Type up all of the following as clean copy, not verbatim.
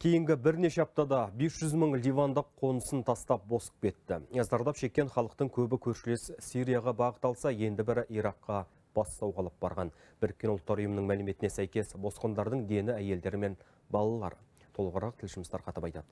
Кейінгі бірнеше аптада 500 мың ливандық қонысын тастап босып кетті. Зардап шеккен халықтың көбі көршілес Сирияға бағытталса, енді бірі Иракқа бас сауғалап барған. Біріккен ұлттар ұйымының мәліметіне сәйкес босқындардың дені әйелдері мен балалар. Толығырақ тілшіміз тарқатып айтады.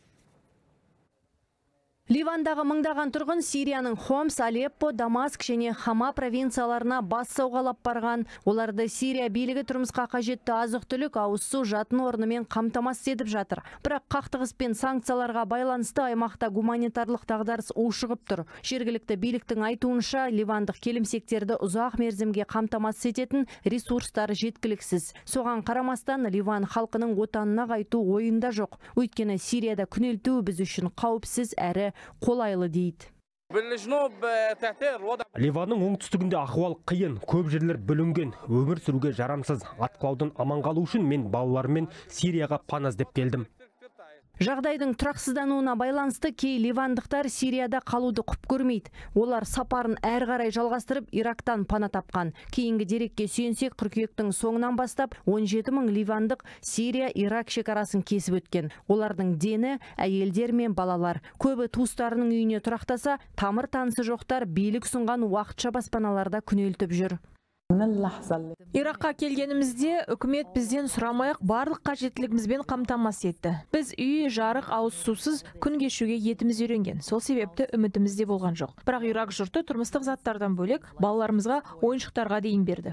Ливандағы мыңдаған тұрғын Сирияның Хомс, Алеппо, Дамаск және Хама провинцияларына бас сауғалап барған. Оларды Сирия билігі тұрмысқа қажетті азық-түлік, ауыз су, жатын орнымен қамтамасыз етіп жатыр. Бірақ қақтығыс пен санкцияларға байланысты аймақта гуманитарлық дағдарыс ушығып тұр. Жергілікті биліктің айтуынша, ливандық келімсектерді ұзақ мерзімге қамтамасыз ететін ресурстары жеткіліксіз. Соған қарамастан Ливан халқының отанына қайту ойында жоқ. Өйткені Сирияда күнелту біз үшін қауіпсіз әрі қолайлы дейді. Ливанның оңтүстігінде ахуал қиын, көп жерлер бүлінген, өмір сүруге жарамсыз. Атқылаудан аман қалу үшін мен балаларыммен Сирияға пана іздеп келдім. Жағдайдың тұрақсыздануына байланысты кей ливандықтар Сирияда қалуды құп көрмейді. Олар сапарын әрі қарай жалғастырып Ирактан пана тапқан. Кейінгі дерекке сүйенсек, қыркүйектің соңынан бастап 17 мың ливандық Сирия-Ирак шекарасын кесіп өткен. Олардың дені әйелдер мен балалар. Көбі туыстарының үйіне тұрақтаса, тамыр танысы жоқтар билік ұсынған уақытша баспаналарда күнелтіп жүр. Иракқа келгенімізде үкімет бізден сұрамай-ақ барлық қажеттілігімізбен қамтамасыз етті. Біз үй, жарық, ауыз сусыз күн кешуге етіміз үйренген. Сол себепті үмітімізде болған жоқ. Бірақ Ирак жұрты тұрмыстық заттардан бөлек балаларымызға ойыншықтарға дейін берді.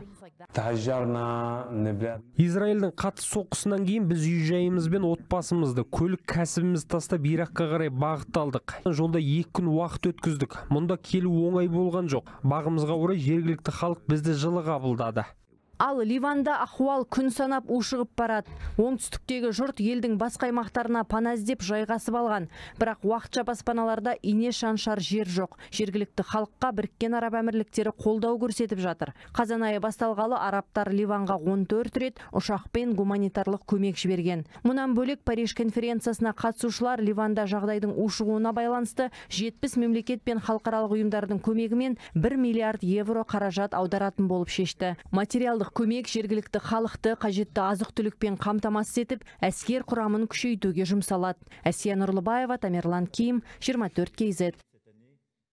Израильдің қатты соққысынан кейін біз үй жайымыз бен отбасымызды, көлік кәсібімізді тастап Иракқа қарай бағытталдық. Жолда 2 күн уақыт өткіздік. Мұнда келу оңай болған жоқ. Бағымызға орай жергілікті халық бізді жылы қабылдады. Ал Ливанда ахуал күн санап ушығып барады. Оңтүстіктегі жұрт елдің басқа аймақтарына пана іздеп жайғасып алған. Бірақ уақытша баспаналарда ине шаншар жер жоқ. Жергілікті халыққа Біріккен Араб Әмірліктері қолдау көрсетіп жатыр. Қазан айы басталғалы арабтар Ливанға 14 рет ұшақпен гуманитарлық көмек жіберген. Мұнан бөлек Париж конференциясына қатысушылар Ливанда жағдайдың ушығуына байланысты 70 мемлекет пен халықаралық ұйымдардың көмегімен 1 миллиард евро қаражат аударатын болып шешті. Материалдық көмек жергілікті халықты қажетті азық-түлікпен қамтамасыз етіп, әскер құрамын күшейтуге жұмсалады. Әсия Нұрлыбаева, Тамерлан Ким, 24 KZ.